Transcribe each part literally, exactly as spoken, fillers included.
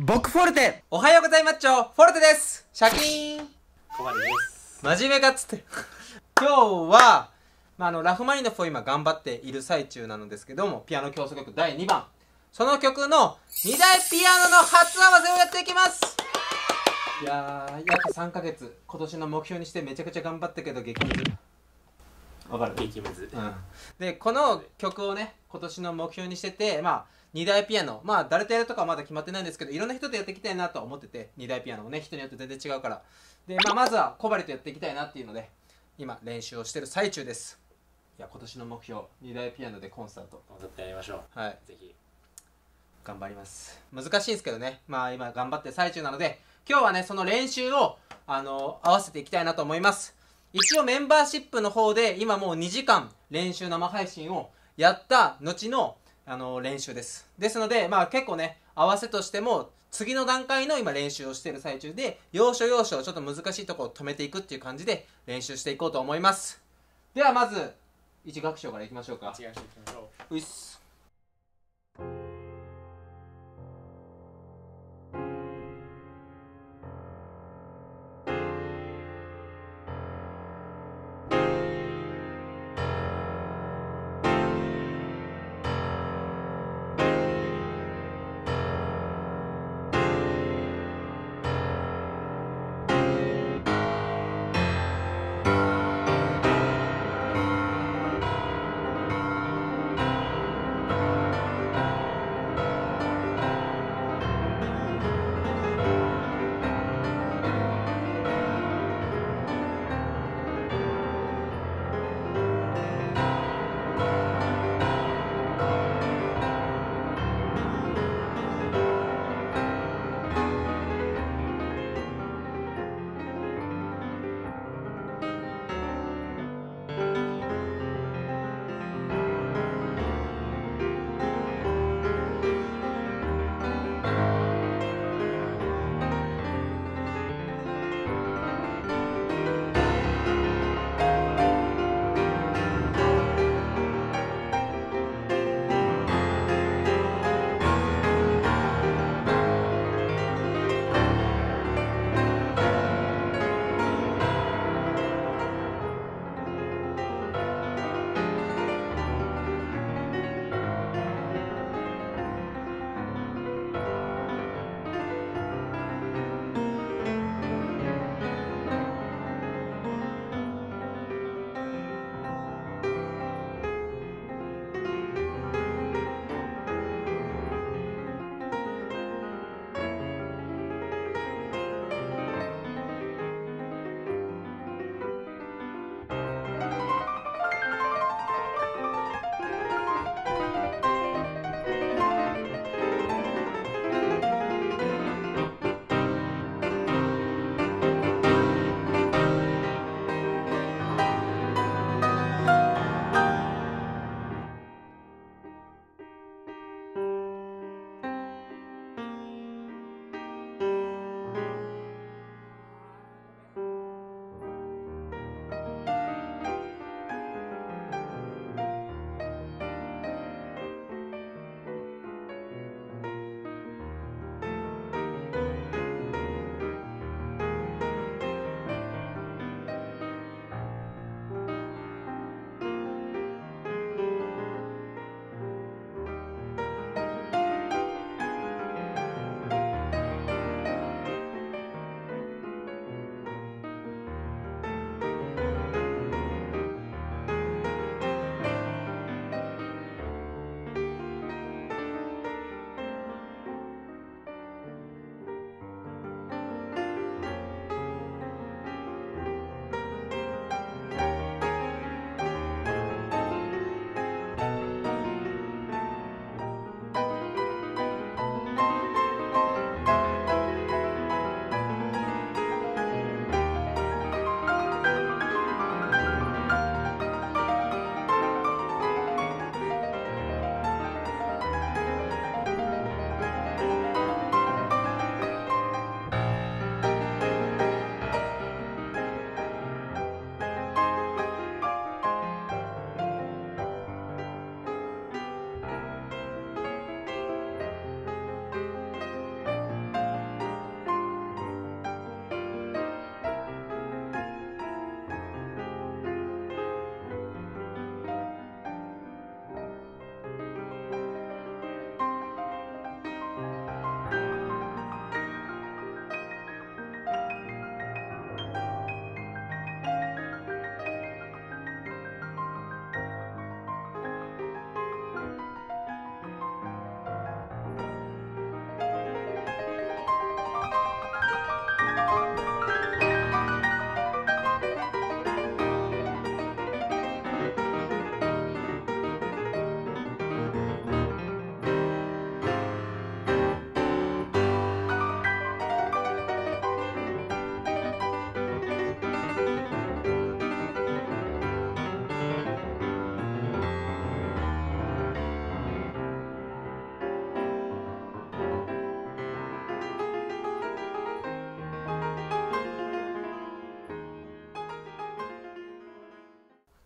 僕フォルテ。 おはようございます。フォルテです。シャキーン。 小丸です。 真面目かっつって今日は、まあ、あのラフマニノフを今頑張っている最中なのですけども、ピアノ競争曲だいにばん、その曲のにだいピアノの初合わせをやっていきます。いやー、約さんかげつ今年の目標にしてめちゃくちゃ頑張ったけど激ムズ。わかる？ 激ムズ。 うん、でこの曲をね今年の目標にしてて、まあにだいピアノ、まあ誰とやるとかはまだ決まってないんですけど、いろんな人とやっていきたいなとは思ってて、にだいピアノもね人によって全然違うから、で、まあ、まずは小針とやっていきたいなっていうので今練習をしてる最中です。いや今年の目標にだいピアノでコンサート、 コンサートやりましょう。 はい、 ぜひ頑張ります。難しいんですけどね、まあ今頑張ってる最中なので、今日はねその練習をあの合わせていきたいなと思います。一応メンバーシップの方で今もうにじかん練習生配信をやった後のあの練習です。ですので、まあ結構ね合わせとしても次の段階の今練習をしている最中で、要所要所ちょっと難しいところを止めていくっていう感じで練習していこうと思います。ではまず一楽章からいきましょうか。 一楽章いきましょう。 ういっす。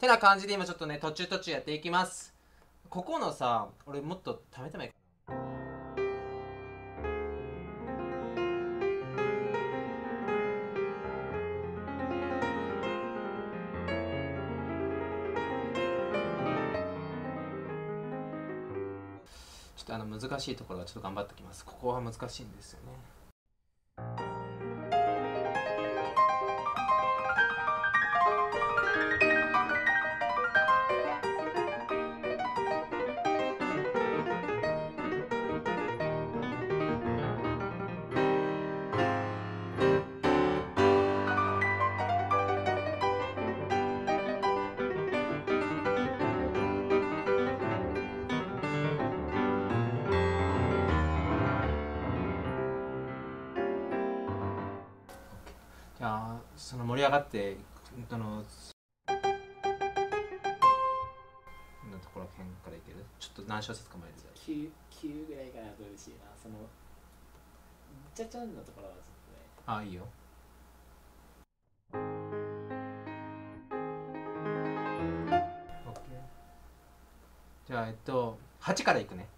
てな感じで今ちょっとね途中途中やっていきます。ここのさ俺もっと貯めてもいいかな。ちょっとあの難しいところはちょっと頑張っておきます。ここは難しいんですよね。じゃあその盛り上がってあののところ辺からいける。ちょっと何小節か前できゅう、きゅうぐらいかなと嬉しいな。そのちゃちゃんのところはちょっとね。 ああいいよ。じゃあえっとはちからいくね。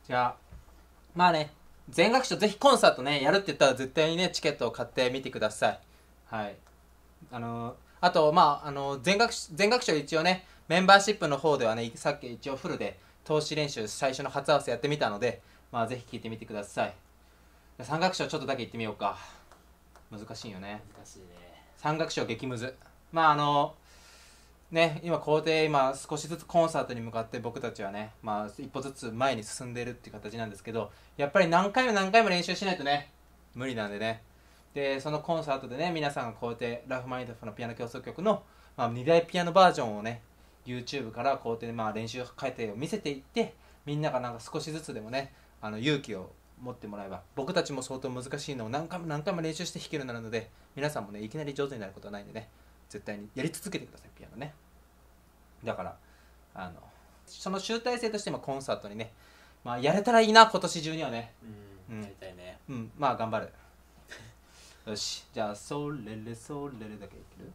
じゃあまあね、全楽章ぜひコンサートねやるって言ったら絶対にねチケットを買ってみてください。はい。あのー、あとまああのー、全楽全楽章一応ねメンバーシップの方ではねさっき一応フルで投資練習最初の初合わせやってみたので、まあぜひ聞いてみてください。三楽章ちょっとだけ言ってみようか。難しいよね。 難しいね。 三楽章激ムズ。まああのね、今校庭今少しずつコンサートに向かって僕たちはね、まあ一歩ずつ前に進んでいるっていう形なんですけど、やっぱり何回も何回も練習しないとね無理なんでね。でそのコンサートでね皆さんが校庭ラフマニノフのピアノ協奏曲の、まあ、にだいピアノバージョンをね YouTube から校庭でまあ練習過程を見せていって、みんながなんか少しずつでもねあの勇気を持ってもらえば、僕たちも相当難しいのを何回も何回も練習して弾けるようになるので、皆さんもねいきなり上手になることはないんでね、絶対にやり続けてくださいピアノね。だからあのその集大成としてもコンサートにね、まあ、やれたらいいな今年中にはね。 うん、 うんやりたいね。 うん、まあ頑張る。よし、じゃあソレレソレレだけいける。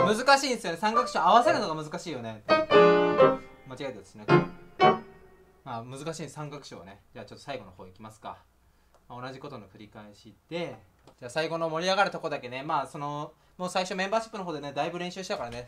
難しいんですよね。三角章合わせるのが難しいよね。間違えたですね。まあ難しい三角章ね。じゃあちょっと最後の方いきますか。まあ、同じことの繰り返しで、じゃあ最後の盛り上がるとこだけね、まあそのもう最初メンバーシップの方でねだいぶ練習したからね。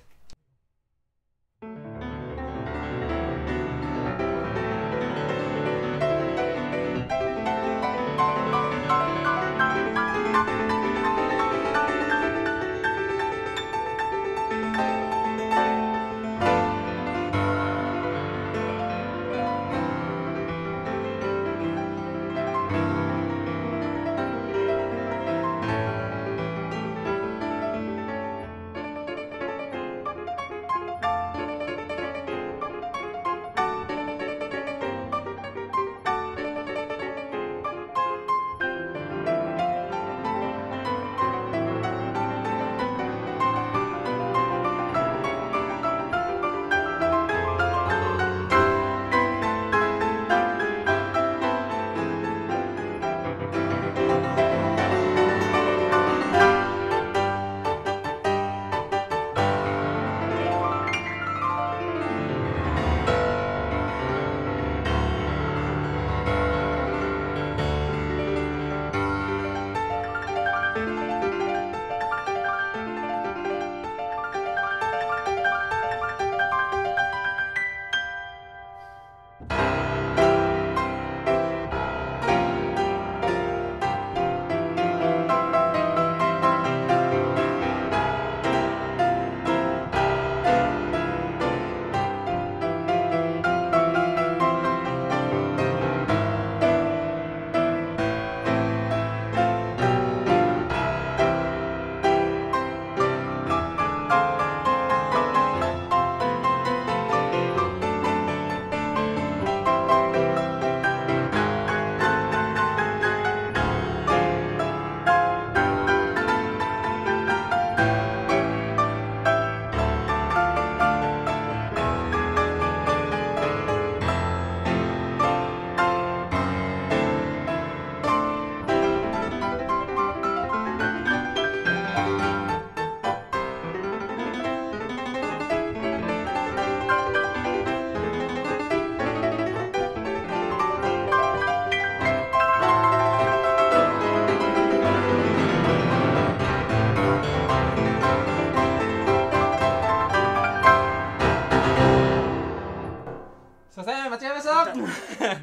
すいません、間違えました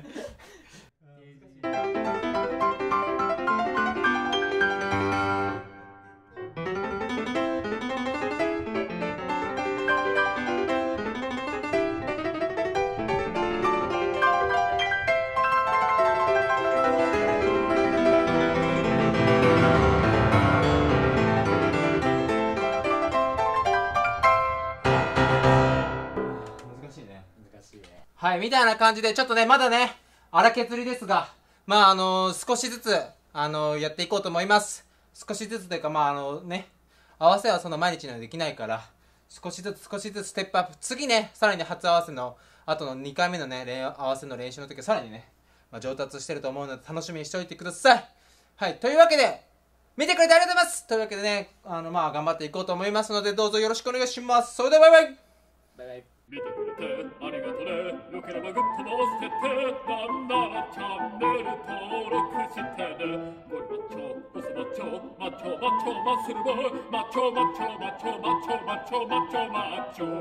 難しいね。 難しいね。 はい、みたいな感じで、ちょっとね、まだね、荒削りですが、まあ、あのー、少しずつ、あのー、やっていこうと思います。少しずつというか、まあ、あのね、合わせはそんな毎日のようにできないから、少しずつ少しずつステップアップ。次ね、さらに初合わせの、あとのにかいめのね、練合わせの練習の時はさらにね、まあ、上達してると思うので、楽しみにしておいてください。はい、というわけで、見てくれてありがとうございます。というわけでね、あの、まあ、頑張っていこうと思いますので、どうぞよろしくお願いします。それではバイバイ。 バイバイ。 見てくれてありがとね。よければグッドも押してて、なんならチャンネル登録してね。ゴリマッチョ、ボスマッチョ、マッチョマッチョマッスルボーイ、マッチョマッチョマッチョマッチョマッチョマッチョマッチョ